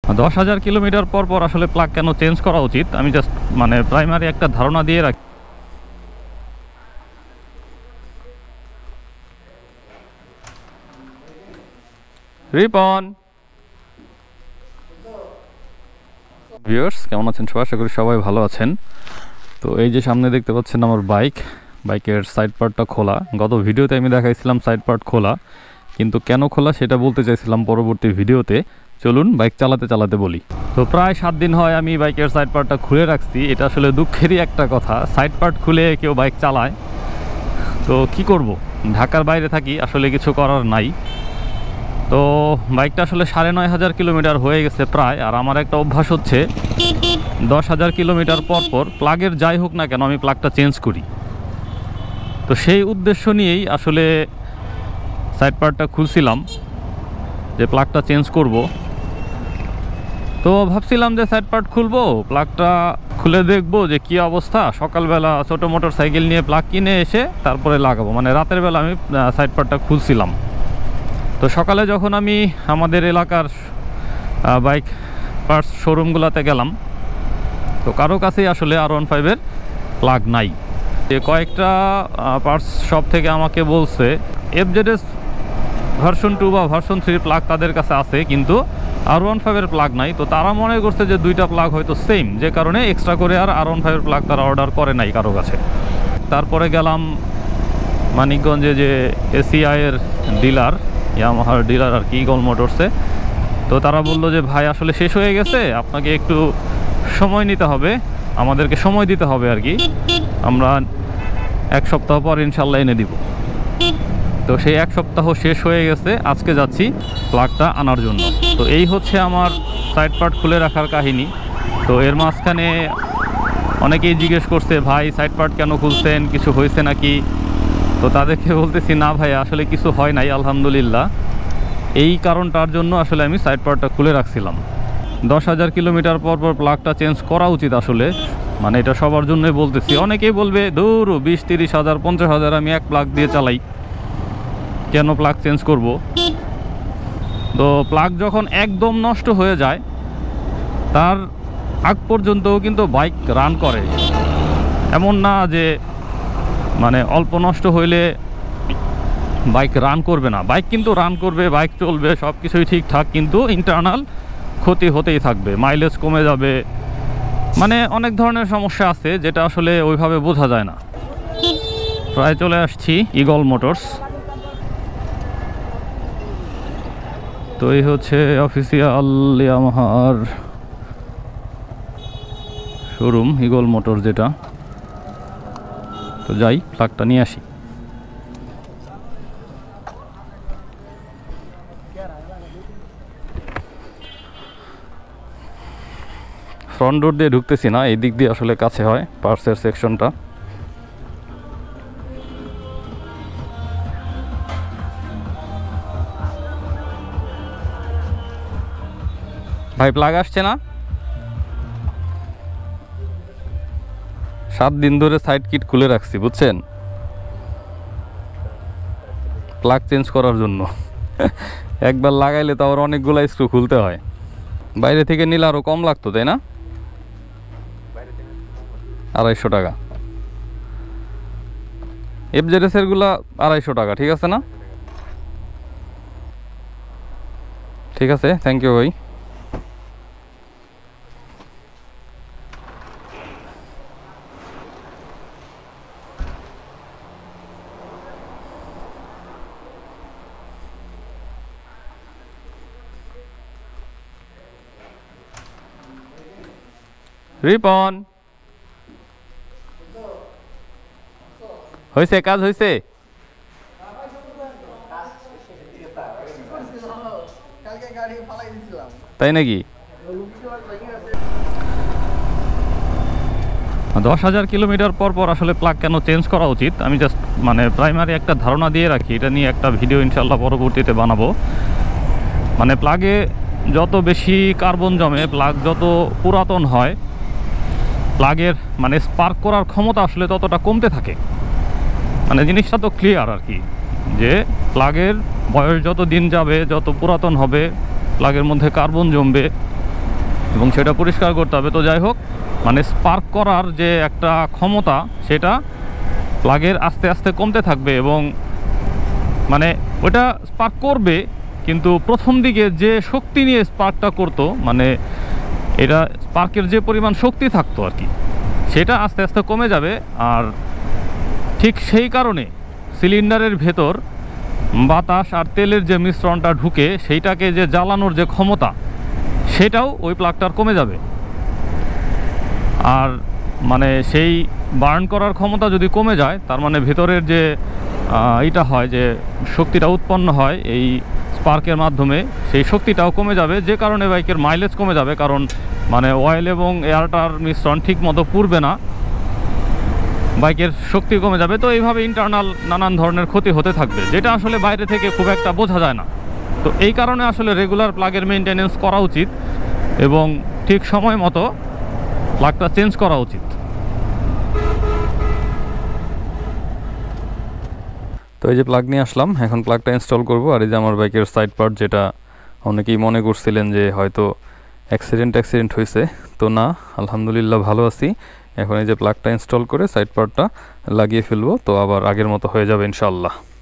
10,000 kilometre পর পর আসলে প্লাগ কেন চেঞ্জ করা উচিত আমি জাস্ট মানে প্রাইমারি একটা ধারণা দিয়ে রাখি। রিপন ভিউয়ার্স কেমন আছেন সবাই? আশা করি সবাই ভালো আছেন। তো এই যে সামনে দেখতে পাচ্ছেন আমার বাইকের সাইড পার্টটা খোলা। গত ভিডিওতে আমি দেখাইছিলাম সাইড পার্ট খোলা, কিন্তু কেন খোলা সেটা বলতে চাইছিলাম পরবর্তী ভিডিওতে। চলুন বাইক চালাতে চালাতে বলি। তো প্রায় 7 দিন হয় আমি বাইকের সাইড পার্টটা খুলে রাখছি। এটা আসলে দুঃখেরই একটা কথা, সাইড পার্ট খুলে কেউ বাইক চালায়। তো কি করব, ঢাকার বাইরে থাকি, আসলে কিছু করার নাই। তো বাইকটা আসলে 9,500 কিলোমিটার হয়ে গেছে প্রায়। আর আমার একটা অভ্যাস হচ্ছে 10,000 কিলোমিটার পর পর প্লাগের যাই হোক না কেন আমি প্লাগটা চেঞ্জ করি। তো সেই উদ্দেশ্য নিয়েই আসলে সাইড পার্টটা খুলছিলাম, যে প্লাগটা চেঞ্জ করব। তো ভাবছিলাম যে সাইড পার্ট খুলবো, প্লাগটা খুলে দেখবো যে কি অবস্থা। সকালবেলা ছোটো মোটর সাইকেল নিয়ে প্লাগ কিনে এসে তারপরে লাগাবো, মানে রাতের বেলা আমি সাইড পার্টটা খুলছিলাম। তো সকালে যখন আমি আমাদের এলাকার বাইক পার্টস শোরুমগুলোতে গেলাম, তো কারো কাছেই আসলে R15-এর প্লাগ নাই। কয়েকটা পার্টস শপ থেকে আমাকে বলছে FZS ভার্সন 2 বা ভার্সন 3 প্লাগ তাদের কাছে আছে, কিন্তু R15-এর প্লাগ নাই। তো তারা মনে করছে যে দুইটা প্লাগ হয়তো সেম, যে কারণে এক্সট্রা করে আর R15-এর প্লাগ তারা অর্ডার করে নাই কারো কাছে। তারপরে গেলাম মানিকগঞ্জে যে ACI-এর ডিলার, ইয়ামাহার ডিলার আর কি, ইগল মোটরসে। তো তারা বললো যে ভাই আসলে শেষ হয়ে গেছে, আপনাকে একটু সময় নিতে হবে, আমাদেরকে সময় দিতে হবে আর কি, আমরা 1 সপ্তাহ পর ইনশাল্লাহ এনে দিব। তো সেই 1 সপ্তাহ শেষ হয়ে গেছে, আজকে যাচ্ছি প্লাগটা আনার জন্য। তো এই হচ্ছে আমার সাইড পার্ট খুলে রাখার কাহিনী। তো এর মাঝখানে অনেকেই জিজ্ঞেস করছে ভাই সাইড পার্ট কেন খুলছেন, কিছু হয়েছে নাকি? তো তাদেরকে বলতেছি না ভাই, আসলে কিছু হয় নাই আলহামদুলিল্লাহ। এই কারণটার জন্য আসলে আমি সাইড পার্টটা খুলে রাখছিলাম। 10,000 কিলোমিটার পর পর প্লাগটা চেঞ্জ করা উচিত আসলে, মানে এটা সবার জন্যই বলতেছি। অনেকেই বলবে দূর 20-30 হাজার 50 হাজার আমি এক প্লাগ দিয়ে চালাই, কেন প্লাগ চেঞ্জ করব? তো প্লাগ যখন একদম নষ্ট হয়ে যায় তার আগ পর্যন্তও কিন্তু বাইক রান করে। এমন না যে মানে অল্প নষ্ট হইলে বাইক রান করবে না, বাইক কিন্তু রান করবে, বাইক চলবে, সব কিছুই ঠিকঠাক, কিন্তু ইন্টারনাল ক্ষতি হতেই থাকবে, মাইলেজ কমে যাবে, মানে অনেক ধরনের সমস্যা আছে যেটা আসলে ওইভাবে বোঝা যায় না। প্রায় চলে আসছি ইগল মোটরস। তো এই হচ্ছে অফিসিয়াল ইয়ামাহার শোরুম, ইগল মোটর যেটা। তো যাই প্লাগটা নিয়ে আসি। ফ্রন্ট ডোর দিয়ে ঢুকতেছি না, এই দিক দিয়ে আসলে কাছে হয় পার্টসের সেকশনটা। ভাই প্লাগ আসছে না? 7 দিন ধরে সাইড কিট খুলে রাখছি বুঝছেন, প্লাগ চেঞ্জ করার জন্য। একবার লাগাইলে তো আবার অনেকগুলো স্ক্রু খুলতে হয়। বাইরে থেকে নিলে আরও কম লাগতো তাই না? 250 টাকা। FZS-এর গুলা 250 টাকা, ঠিক আছে না? ঠিক আছে, থ্যাংক ইউ ভাই। রিপন হয়েছে, কাজ হয়েছে? তাই নাকি? 10,000 কিলোমিটার পর পর আসলে প্লাগ কেন চেঞ্জ করা উচিত আমি জাস্ট মানে প্রাইমারি একটা ধারণা দিয়ে রাখি। এটা নিয়ে একটা ভিডিও ইনশাল্লাহ পরবর্তীতে বানাবো। মানে প্লাগে যত বেশি কার্বন জমে, প্লাগ যত পুরাতন হয়, প্লাগের মানে স্পার্ক করার ক্ষমতা আসলে ততটা কমতে থাকে। মানে জিনিসটা তো ক্লিয়ার আর কি, যে প্লাগের বয়স যত দিন যাবে, যত পুরাতন হবে, প্লাগের মধ্যে কার্বন জমবে, এবং সেটা পরিষ্কার করতে হবে। তো যাই হোক, মানে স্পার্ক করার যে একটা ক্ষমতা সেটা প্লাগের আস্তে আস্তে কমতে থাকবে এবং মানে ওটা স্পার্ক করবে, কিন্তু প্রথম দিকে যে শক্তি নিয়ে স্পার্কটা করতো, মানে এটা স্পার্কের যে পরিমাণ শক্তি থাকতো আর কি, সেটা আস্তে আস্তে কমে যাবে। আর ঠিক সেই কারণে সিলিন্ডারের ভেতর বাতাস আর তেলের যে মিশ্রণটা ঢুকে সেইটাকে যে জ্বালানোর যে ক্ষমতা, সেটাও ওই প্লাগটার কমে যাবে। আর মানে সেই বার্ন করার ক্ষমতা যদি কমে যায়, তার মানে ভেতরের যে এটা হয়, যে শক্তিটা উৎপন্ন হয় এই স্পার্কের মাধ্যমে, সেই শক্তিটাও কমে যাবে, যে কারণে বাইকের মাইলেজ কমে যাবে। কারণ মানে অয়েল এবং এয়ারটার মিশ্রণ ঠিক মতো পুড়বে না, বাইকের শক্তি কমে যাবে। তো এইভাবে ইন্টারনাল নানান ধরনের ক্ষতি হতে থাকবে, যেটা আসলে বাইরে থেকে খুব একটা বোঝা যায় না। তো এই কারণে আসলে রেগুলার প্লাগের মেনটেনেন্স করা উচিত এবং ঠিক সময় মতো প্লাগটা চেঞ্জ করা উচিত। তো এই যে প্লাগ নিয়ে আসলাম, এখন প্লাগটা ইনস্টল করব। আর এই যে আমার বাইকের সাইড পার্ট, যেটা অনেকেই মনে করছিলেন যে হয়তো অ্যাক্সিডেন্ট হয়েছে, তো না, আলহামদুলিল্লাহ ভালো আছি। এখন এই যে প্লাগটা ইনস্টল করে সাইড পার্টটা লাগিয়ে ফেলবো, তো আবার আগের মতো হয়ে যাবে ইনশাআল্লাহ।